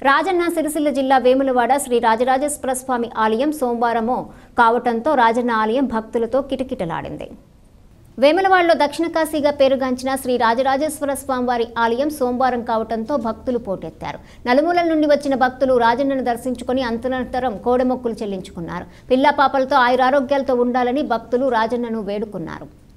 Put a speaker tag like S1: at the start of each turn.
S1: రాజన్న సిరిసిల్ల జిల్లా వేములవాడ శ్రీ రాజరాజేశ్వర స్వామి ఆలయం సోమవారము కావటంతో రాజన్న ఆలయం భక్తులతో కిటకిటలాడింది. వేములవాడలో దక్షిణ కాశీగా పేరుగాంచిన శ్రీ రాజరాజేశ్వర స్వామి వారి ఆలయం సోమవారం కావటంతో భక్తులు పోటెత్తారు. నలుమూలల నుండి వచ్చిన భక్తులు రాజన్నను దర్శించుకుని అంతనంతరం కోడెమొక్కులు చెల్లించుకున్నారు. పిల్లా పాపలతో ఆయురారోగ్యాలతో ఉండాలని భక్తులు రాజన్నను వేడుకున్నారు.